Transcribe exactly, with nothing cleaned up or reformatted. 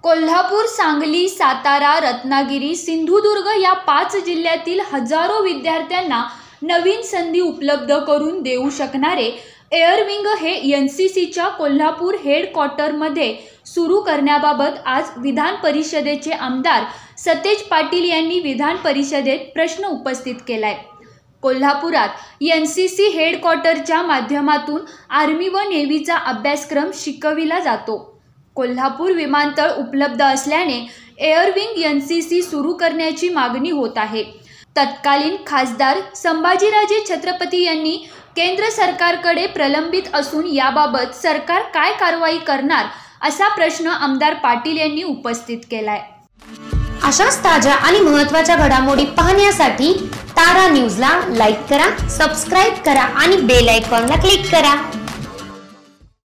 कोल्हापूर, सांगली, सातारा, रत्नागिरी, सिंधुदुर्ग या पाच जिल्ह्यातील हजारो विद्यार्थ्यांना नवीन संधी उपलब्ध करून देऊ शकणारे एअरविंग हे एन सी सीच्या कोल्हापूर हेडक्वार्टरमध्ये सुरू करण्याबाबत आज विधान परिषदेचे आमदार सतेज पाटील यांनी विधान परिषदेत प्रश्न उपस्थित केलाय। कोल्हापुरात एन सी सी हेडक्वार्टरच्या माध्यमातून आर्मी व नेव्हीचा अभ्यासक्रम शिकविला जातो। कोल्हापूर विमानतळ उपलब्ध असल्याने एअरविंग एन सी सी सुरू करण्याची मागणी होत आहे। तत्कालीन खासदार संभाजीराजे छत्रपती यांनी केंद्र सरकारकडे प्रलंबित असून याबाबत सरकार काय कारवाई करणार असा प्रश्न आमदार पाटील यांनी उपस्थित केलाय। अशाच ताज्या आणि महत्त्वाच्या घडामोडी पाहण्यासाठी तारा न्यूजला लाईक करा, सबस्क्राइब करा आणि बेल आयकॉनला क्लिक करा।